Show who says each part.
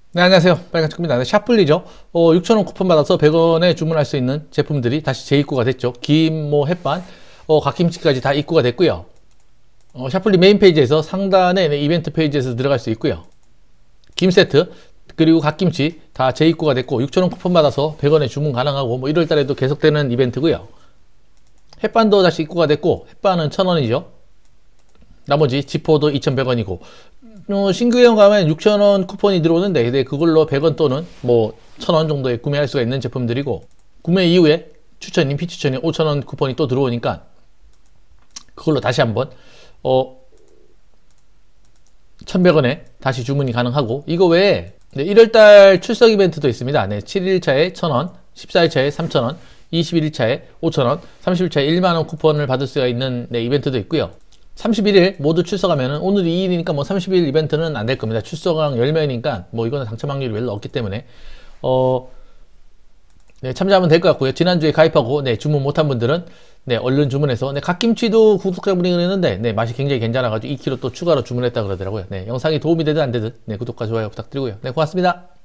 Speaker 1: 네, 안녕하세요. 빨간색입니다. 네, 샤플리죠. 6,000원 쿠폰 받아서 100원에 주문할 수 있는 제품들이 다시 재입고가 됐죠. 김, 햇반, 갓김치까지 다 입고가 됐고요. 샤플리 메인 페이지에서 상단에 이벤트 페이지에서 들어갈 수 있고요. 김 세트, 그리고 갓김치 다 재입고가 됐고, 6,000원 쿠폰 받아서 100원에 주문 가능하고, 1월 달에도 계속되는 이벤트고요. 햇반도 다시 입고가 됐고, 햇반은 1,000원이죠. 나머지 지포도 2,100원이고, 신규 회원 가면 6,000원 쿠폰이 들어오는데 그걸로 100원 또는 1,000원 정도에 구매할 수가 있는 제품들이고, 구매 이후에 추천인, 피추천인 5,000원 쿠폰이 또 들어오니까 그걸로 다시 한번 1,100원에 다시 주문이 가능하고, 이거 외에 1월달 출석 이벤트도 있습니다. 7일차에 1,000원, 14일차에 3,000원, 21일차에 5,000원, 30일차에 1만원 쿠폰을 받을 수가 있는 이벤트도 있고요. 31일 모두 출석하면은, 오늘이 2일이니까 30일 이벤트는 안 될 겁니다. 출석왕 10명이니까 이거는 당첨 확률이 별로 없기 때문에 참여하면 될 것 같고요. 지난주에 가입하고 주문 못한 분들은 얼른 주문해서, 갓김치도 구독자분이 그랬는데 맛이 굉장히 괜찮아가지고 2kg 또 추가로 주문했다 그러더라고요. 영상이 도움이 되든 안 되든 구독과 좋아요 부탁드리고요. 고맙습니다.